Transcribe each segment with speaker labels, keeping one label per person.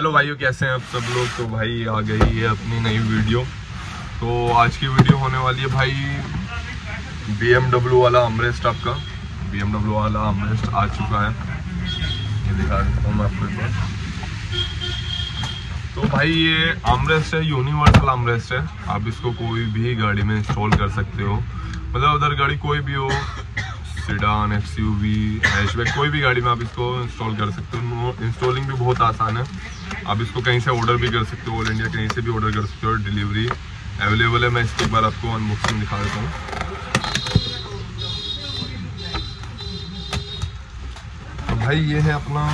Speaker 1: Hello भाइयों, कैसे हैं आप सब लोग। तो भाई आ गई है अपनी नई वीडियो। तो आज की वीडियो होने वाली है भाई BMW वाला आर्मरेस्ट। आपका BMW वाला आर्मरेस्ट आ चुका है, ये दिखा देता हूँ मैं आपको एक बार। तो भाई ये आर्मरेस्ट है, यूनिवर्सल आर्मरेस्ट है। आप इसको कोई भी गाड़ी में इंस्टॉल कर सकते हो, मतलब अदर गाड़ी कोई भी हो, सेडान, SUV, हैचबैक, कोई भी गाड़ी में आप इसको इंस्टॉल कर सकते हो। इंस्टॉलिंग भी बहुत आसान है। आप इसको कहीं से ऑर्डर भी कर सकते हो, ऑल इंडिया कहीं से भी ऑर्डर कर सकते हो, डिलीवरी अवेलेबल है। मैं इसको एक बार आपको अनबॉक्सिंग दिखा देता हूँ। तो भाई ये है अपना,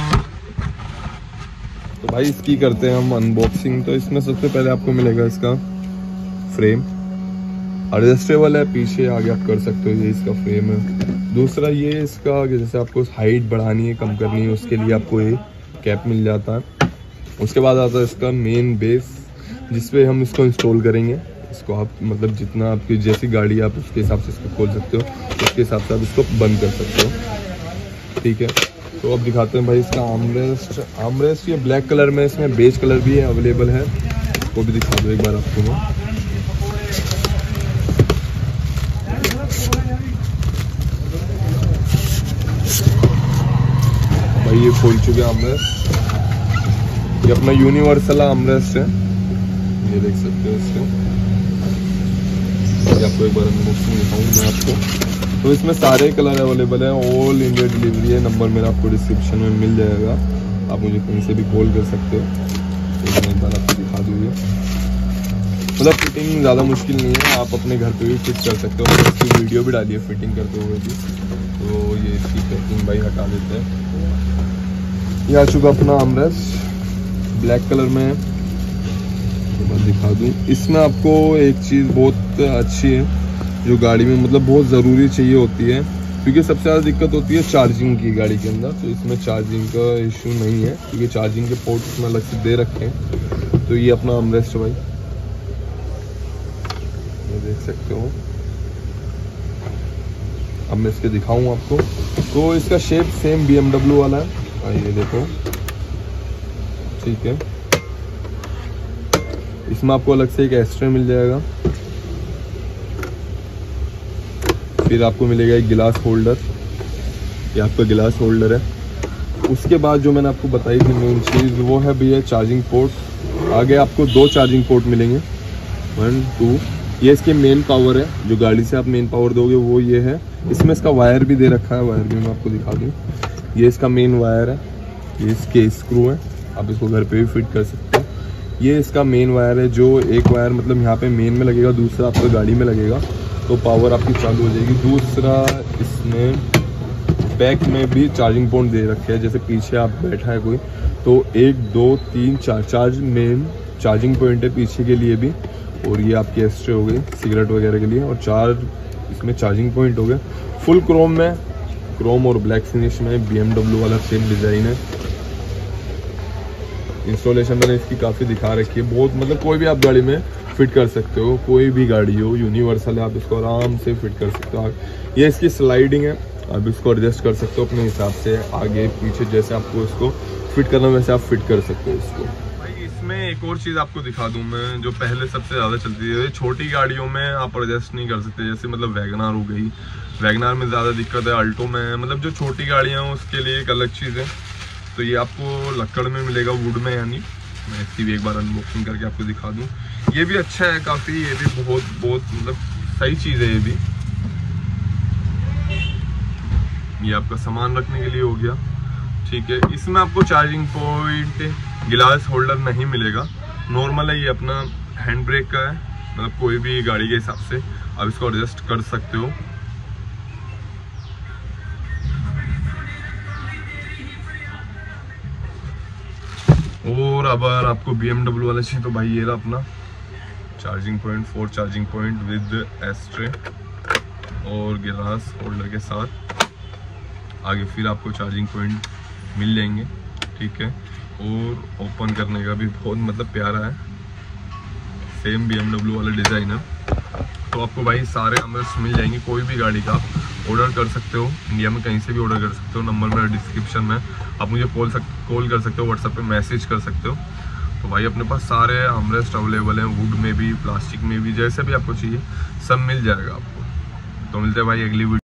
Speaker 1: तो भाई इसकी करते हैं हम अनबॉक्सिंग। तो इसमें सबसे पहले आपको मिलेगा इसका फ्रेम, एडजस्टेबल है, पीछे आगे आप कर सकते हो, ये इसका फ्रेम है। दूसरा ये इसका, जैसे आपको हाइट बढ़ानी है, कम करनी है, उसके लिए आपको ये कैप मिल जाता है। उसके बाद आता है इसका मेन बेस, जिसपे हम इसको इंस्टॉल करेंगे। इसको आप मतलब जितना आपकी जैसी गाड़ी आप उसके हिसाब से इसको खोल सकते हो, उसके हिसाब से आप इसको बंद कर सकते हो, ठीक है। तो अब दिखाते हैं भाई इसका आर्मरेस्ट। ये ब्लैक कलर में, इसमें बेज कलर भी है, अवेलेबल है। वो भी दिखा दो एक बार आपको मैं। भाई ये खोल चुके हैं आर्मरेस्ट। ये अपना यूनिवर्सल आर्मरेस्ट है, ये देख सकते हो इसको। आपको एक बार अनबॉक्सिंग दिखाऊं मैं आपको। तो इसमें सारे कलर अवेलेबल है, ऑल इंडिया डिलीवरी है। नंबर मेरा आपको डिस्क्रिप्शन में मिल जाएगा, आप मुझे कहीं से भी कॉल कर सकते हो। तो मैं एक बार आपको दिखा दूँगी। मतलब फिटिंग ज़्यादा मुश्किल नहीं है, आप अपने घर पे भी फिट कर सकते हो। इसकी वीडियो भी डाली है फिटिंग करते हुए भी। तो ये इसकी पैकिंग भाई हटा देते हैं। ये आ चुका अपना आर्मरेस्ट, ब्लैक कलर में है। तो मैं दिखा दूँ, इसमें आपको एक चीज़ बहुत अच्छी है जो गाड़ी में मतलब बहुत ज़रूरी चाहिए होती है, क्योंकि सबसे ज़्यादा दिक्कत होती है चार्जिंग की गाड़ी के अंदर। तो इसमें चार्जिंग का इशू नहीं है, क्योंकि चार्जिंग के पोर्ट इसमें अलग से दे रखे हैं। तो ये अपना आर्मरेस्ट है भाई, ये देख सकते हो। अब मैं इसके दिखाऊँ आपको। तो इसका शेप सेम BMW वाला है, ये देखो, ठीक है। इसमें आपको अलग से एक एक्स्ट्रा मिल जाएगा। फिर आपको मिलेगा एक गिलास होल्डर, ये आपका गिलास होल्डर है। उसके बाद जो मैंने आपको बताई थी मेन चीज़, वो है भैया चार्जिंग पोर्ट। आगे आपको 2 चार्जिंग पोर्ट मिलेंगे, 1, 2। ये इसके मेन पावर है, जो गाड़ी से आप मेन पावर दोगे वो ये है। इसमें इसका वायर भी दे रखा है, वायर भी मैं आपको दिखा दूँ। ये इसका मेन वायर है, ये इसके स्क्रू है, आप इसको घर पे भी फिट कर सकते हो। ये इसका मेन वायर है, जो एक वायर मतलब यहाँ पे मेन में लगेगा, दूसरा आपका गाड़ी में लगेगा, तो पावर आपकी चालू हो जाएगी। दूसरा इसमें बैक में भी चार्जिंग पॉइंट दे रखे हैं, जैसे पीछे आप बैठा है कोई, तो 1, 2, 3, 4 मेन चार्जिंग पॉइंट है पीछे के लिए भी। और ये आपकी एक्स्ट्रा हो गई सिगरेट वगैरह के लिए, और 4 इसमें चार्जिंग पॉइंट हो गए। फुल क्रोम में, क्रोम और ब्लैक फिनिश में, BMW वाला सेम डिज़ाइन है। इंस्टॉलेशन मैंने इसकी काफ़ी दिखा रखी है, बहुत मतलब कोई भी आप गाड़ी में फिट कर सकते हो, कोई भी गाड़ी हो, यूनिवर्सल है, आप इसको आराम से फिट कर सकते हो। ये इसकी स्लाइडिंग है, आप इसको एडजस्ट कर सकते हो अपने हिसाब से, आगे पीछे जैसे आपको इसको फिट करना वैसे आप फिट कर सकते हो इसको। भाई इसमें एक और चीज़ आपको दिखा दूँ मैं, जो पहले सबसे ज़्यादा चलती है, छोटी गाड़ियों में आप एडजस्ट नहीं कर सकते। जैसे मतलब वैगनार हो गई, वैगनार में ज़्यादा दिक्कत है, अल्टो में, मतलब जो छोटी गाड़ियाँ हैं उसके लिए एक अलग चीज़ है। तो ये आपको लक्कड़ में मिलेगा, वुड में यानी। मैं इसकी भी एक बार अनबॉक्सिंग करके आपको दिखा दूँ। ये भी अच्छा है काफ़ी, ये भी बहुत मतलब सही चीज़ है ये भी। ये आपका सामान रखने के लिए हो गया, ठीक है। इसमें आपको चार्जिंग पॉइंट, गिलास होल्डर नहीं मिलेगा, नॉर्मल है। ये अपना हैंड ब्रेक का है, मतलब कोई भी गाड़ी के हिसाब से आप इसको एडजस्ट कर सकते हो। और अगर आपको BMW वाला चाहिए तो भाई ये रहा अपना charging point, 4 charging point with ashtray और गिलास होल्डर के साथ। आगे फिर आपको चार्जिंग पॉइंट मिल जाएंगे, ठीक है। और ओपन करने का भी बहुत मतलब प्यारा है, सेम BMW वाला डिज़ाइन है। तो आपको भाई सारे आर्मरेस्ट मिल जाएंगे, कोई भी गाड़ी का आप ऑर्डर कर सकते हो, इंडिया में कहीं से भी ऑर्डर कर सकते हो। नंबर मेरा डिस्क्रिप्शन में, आप मुझे कॉल कर सकते हो, व्हाट्सएप पे मैसेज कर सकते हो। तो भाई अपने पास सारे आर्मरेस्ट अवेलेबल हैं, वुड में भी, प्लास्टिक में भी, जैसे भी आपको चाहिए सब मिल जाएगा आपको। तो मिलते हैं भाई अगली वीडियो।